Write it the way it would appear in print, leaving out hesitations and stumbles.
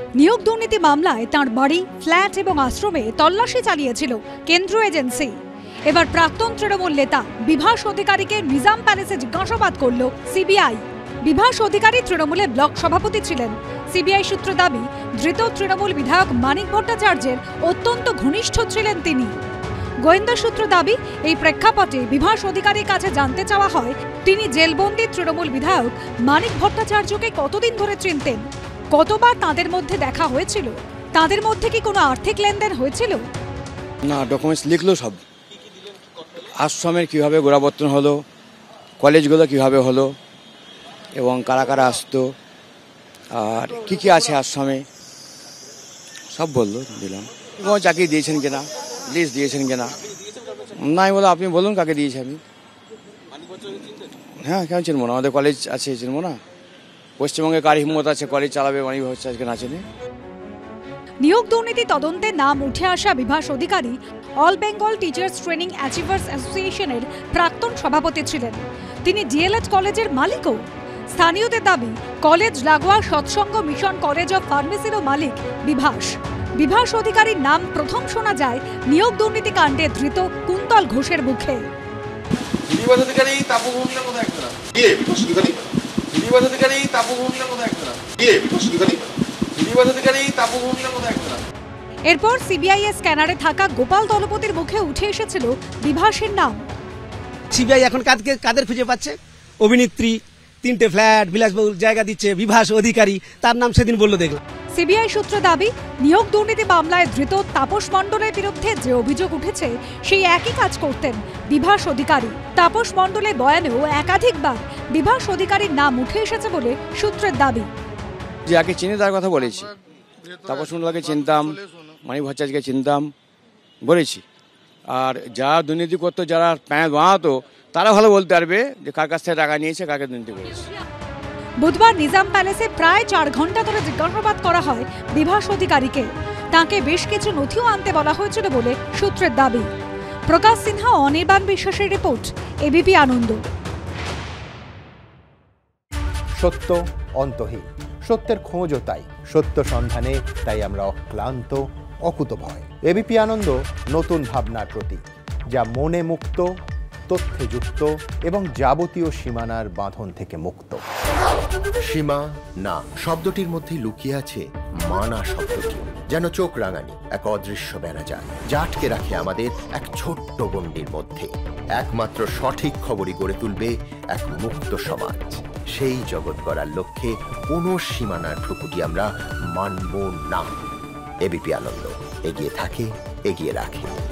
নিয়োগ দুর্নীতি মামলায় তাঁর বাড়ি, ফ্ল্যাট এবং আশ্রমে তল্লাশি চালিয়েছিল কেন্দ্রীয় এজেন্সি। এবার প্রাক্তন তৃণমূল নেতা বিভাস অধিকারীকে নিজাম প্যালেসে জিজ্ঞাসাবাদ করল সিবিআই। বিভাস অধিকারী তৃণমূলের ব্লক সভাপতি ছিলেন। সিবিআই সূত্র দাবি, ধৃত তৃণমূল বিধায়ক মানিক ভট্টাচার্যের অত্যন্ত ঘনিষ্ঠ ছিলেন তিনি। গোয়েন্দা সূত্র দাবি, এই প্রেক্ষাপটে বিভাস অধিকারীর কাছে জানতে চাওয়া হয় তিনি জেলবন্দি তৃণমূল বিধায়ক মানিক ভট্টাচার্যকে কতদিন ধরে চিনতেন, কতবার তাদের মধ্যে দেখা হয়েছিল, তাদের মধ্যে কি কোনো আর্থিক লেনদেন হয়েছিল। না, ডকুমেন্টস লিখলো সব, আশ্রমের কীভাবে গোড়াপত্তন হলো, কলেজগুলো কীভাবে হলো এবং কারা কারা আসতো আর কি কি আছে আশ্রমে সব বললো, দিলাম। এবং চাকরি দিয়েছেন কিনা, লিস্ট দিয়েছেন কিনা। না, আমি বলো আপনি বলুন কাকে দিয়েছি আমি। হ্যাঁ, কেন চিনবো না, আমাদের কলেজ আছে, চিনবো না। পশ্চিমবঙ্গে কার হিম্মত আছে কলেজ চালাবে, মানিক ভট্টাচার্যকে না চেনে। নিয়োগ দুর্নীতি তদন্তে নাম উঠে আসা Bibhas Adhikari all Bengal teachers training achievers অ্যাসোসিয়েশনের প্রাক্তন সভাপতি ছিলেন। তিনি ডিএলএড কলেজের মালিকও। স্থানীয়দের দাবি, কলেজ লাগোয়া সৎসঙ্গ মিশন কলেজ অফ ফার্মেসিরও মালিক বিভাস। বিভাস অধিকারীর নাম প্রথম শোনা যায় নিয়োগ দুর্নীতি কাণ্ডে ধৃত কুন্তল ঘোষের মুখে। এরপর সিবিআই এর স্ক্যানারে থাকা গোপাল দলপতির মুখে উঠে এসেছিল বিভাসের নাম। সিবিআই এখন কাদের খুঁজে পাচ্ছে? অভিনেত্রী, 3টে ফ্ল্যাট, বিলাসবহুল জায়গা দিচ্ছে, বিভাস অধিকারী, তার নাম সেদিন বললো দেখলাম। সিবিআই সূত্র দাবি, নিয়োগ দুর্নীতি মামলায় ধৃত তাপস মণ্ডলের বিরুদ্ধে যে অভিযোগ উঠেছে সেই একই কাজ করতেন বিভাস অধিকারী। তাপস মণ্ডলের বয়ানেও একাধিকবার বিভাস অধিকারীর নাম উঠে এসেছে বলে সূত্রের দাবি। যাকে চিনি তার কথা বলেছি, তাপস মণ্ডলকে চিনতাম, মানিক ভট্টাচার্যকে চিনতাম, বলেছি। আর যারা দুর্নীতি করতো, যারা প্যাঁচ বানাতো, তারা ভালো বলতে পারবে যে কার কাছ থেকে টাকা নিয়েছে, কাকে দুর্নীতি করেছে। বুধবার নিজাম প্যালেসে প্রায় 4 ঘন্টা ধরে জিজ্ঞাসাবাদ করা হয় বিভাস অধিকারীকে। তাকে বেশ কিছু নথিও আনতে বলা হয়েছিল বলে সূত্রের দাবি। প্রকাশ সিনহা, অনির্বাণ বিশ্বাসের রিপোর্ট, এবিপি আনন্দ। সত্য অন্তহীন, সত্যের খোঁজও তাই, সত্য সন্ধানে তাই আমরা অক্লান্ত, অকুতভয়। এবিপি আনন্দ নতুন ভাবনার প্রতীক, যা মনে মুক্ত, তথ্যে যুক্ত এবং যাবতীয় সীমানার বাঁধন থেকে মুক্ত। সীমা না শব্দটির মধ্যে লুকিয়ে আছে মানা শব্দটি, যেন চোখ রাঙানি এক অদৃশ্য বেড়াজাল, যা আটকে রাখে আমাদের এক ছোট্ট গণ্ডির মধ্যে। একমাত্র সঠিক খবরই গড়ে তুলবে এক মুক্ত সমাজ। সেই জগৎ গড়ার লক্ষ্যে কোনো সীমানার ঠুকুটি আমরা মানব না। এবিপি আনন্দ এগিয়ে থাকে, এগিয়ে রাখে।